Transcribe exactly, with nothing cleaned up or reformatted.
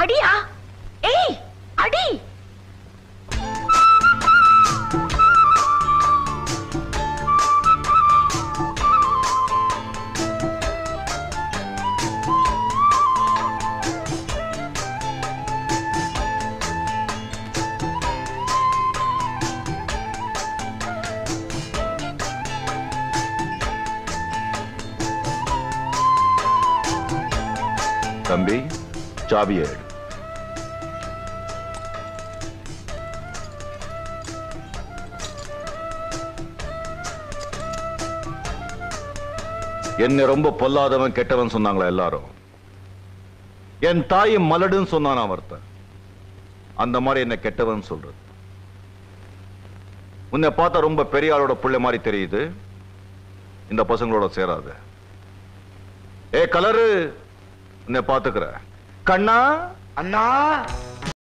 அடியா? ஏய் அடி! தம்பி, சாவியை எடு. என்ன ரொம்ப பொல்லாதவன் கெட்டவன் சொன்னாங்களா எல்லாரும்? என் தாயை மலடுன்னு சொன்னான் ஒருத்தன். அந்த மாதிரி என்ன கெட்டவன் சொல்றது. உன்னை பார்த்தா ரொம்ப பெரிய ஆளோட புள்ளை மாதிரி தெரியுது. இந்த பசங்களோட சேராத. ஏ கலரு, உன்னை பாத்துக்கிற. கண்ணா அண்ணா